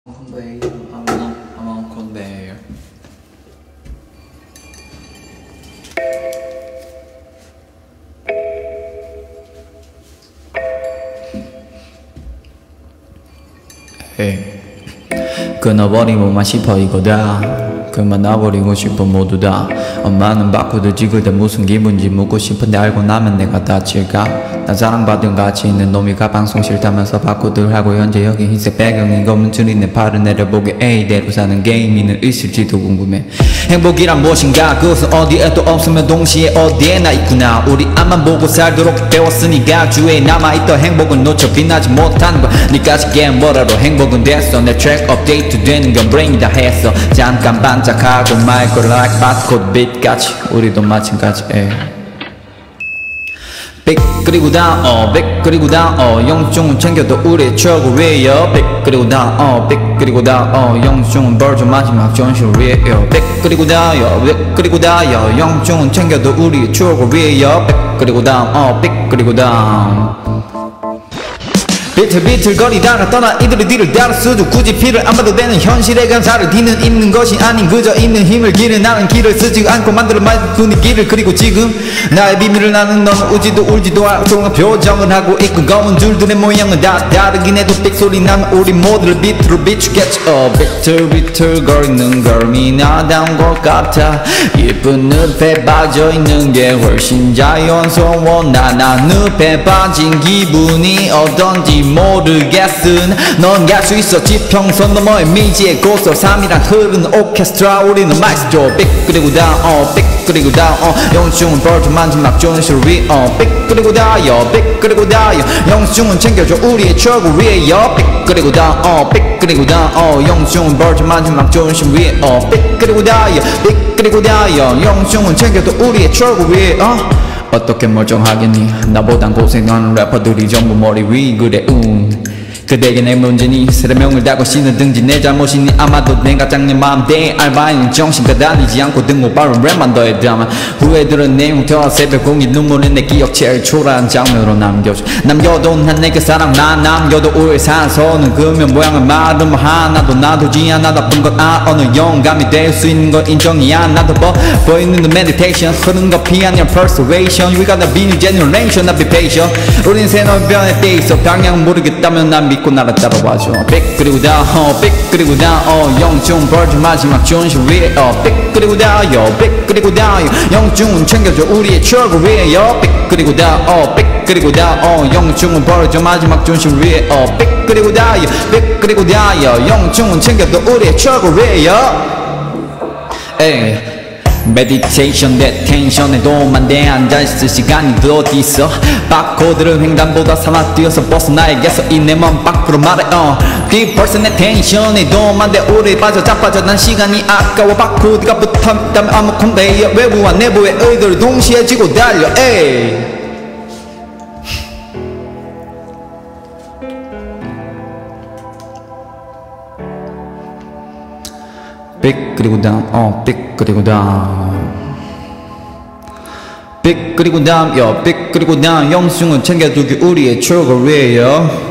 Conveyor. I'm on conveyor. Hey. 끊어버리고만 싶어 이거 다 그만 놔버리고 싶어 모두 다 엄마는 바꾸듯 찍을 때 무슨 기분인지 묻고 싶은데 알고 나면 내가 다칠까 난 사랑받은 가치 있는 놈이가 방송 싫다면서 바꾸들 하고 현재 여기 흰색 배경인 검은줄이 내 팔을 내려보게 이대로 사는 게임이는 있을지도 궁금해 행복이란 무엇인가 그것은 어디에도 없으면 동시에 어디에나 있구나 우리 앞만 보고 살도록 배웠으니까 주위에 남아있던 행복을 놓쳐 빛나지 못하는 거야 니까지 게임 뭐라도 행복은 됐어 내 트랙 업데이트 되는 건 브레인이 다 했어 잠깐 반짝하고 말 걸 like 바코드 빛같이 우리도 마찬가지 빅 그리고 다운 빅 그리고 다운 영중은 챙겨도 우리의 추억을 위하여 빅 그리고 다운 빅 그리고 다운 영중은 벌써 마지막 존실을 위하여 빅 그리고 다운 빅 그리고 다운 영중은 챙겨도 우리의 추억을 위하여 빅 그리고 다운 빅 그리고 다운 비틀비틀거리다가 떠나 이들의 뒤를 따라 수도 굳이 피를 안 봐도 되는 현실의 감사를 뒤는 있는 것이 아닌 그저 있는 힘을 기른 나는 길을 쓰지 않고 만들어 만든 분위기를 그리고 지금 나의 비밀을 나는 너는 우지도 울지도 않고 조용한 표정을 하고 있고 검은 줄들의 모양은 다 다르긴 해도 삑소리 나면 우리 모두를 비트로 비추겠지 비틀비틀거리는 걸음이 나다운 것 같아 예쁜 늪에 빠져있는 게 훨씬 자연스러워 나 늪에 빠진 기분이 어떤지 모르겠으나 넌 갈 수 있어 지평선 너머의 미지의 고속 3이랑 흐르는 오케스트라 우리는 마이스트로 빅 그리고 다운 빅 그리고 다운 영중은 벌써 마지막 존실을 위해 빅 그리고 다운 빅 그리고 다운 영중은 챙겨줘 우리의 추억을 위하여 빅 그리고 다운 빅 그리고 다운 영중은 벌써 마지막 존실을 위해 빅 그리고 다운 빅 그리고 다운 영중은 챙겨줘 우리의 추억을 위해 어떻게 멀쩡하겠니 나보단 고생하는 래퍼들이 전부 머리 위 그래 그대에게 내 문제니 세례명을 달고 씻는 등지 내 잘못이니 아마도 내가 짱내 마음대에 알바인 정신과 다니지 않고 등목바로 랩만 더해담아 후회들은 내 흉터와 새벽 공기 눈물은 내 기억 제일 초라한 장면으로 남겨도 난 내게 사랑 난 남겨도 오해 사서는 그면 모양은 말은 뭐 하나도 놔두지 않아 나쁜 건 어느 영감이 될 수 있는 건 인정이 안 나도 보이는 meditation 흐르는 거 피하냐 persuasion We got a be new generation not be patient 우린 새로운 변에 돼 있어 방향 모르겠다면 난 믿고 나를 따라와줘 빅 그리고 다운 빅 그리고 다운 영중 벌써 마지막 존실 위에 빅 그리고 다운 빅 그리고 다운 영중은 챙겨줘 우리의 추억을 위하여 빅 그리고 다운 빅 그리고 다운 영중은 벌써 마지막 존실 위에 빅 그리고 다운 빅 그리고 다운 영중은 챙겨줘 우리의 추억을 위하여 메디테이션 내 텐션에도만 내 앉아있을 시간이 어디있어 바코드를 횡단보다 삼아 뛰어서 벗어나야겠어 이 내 맘 밖으로 말해 Deep 벌써 내 텐션에도만 내 오래 빠져 자빠져 난 시간이 아까워 바코드가 붙었다면 아무 컨베이어 외부와 내부의 의도를 동시에 쥐고 달려 빅 그리고 다운 빅 그리고 다운 빅 그리고 다운 빅 그리고 다운 영승은 챙겨두기 우리의 추억을 위하여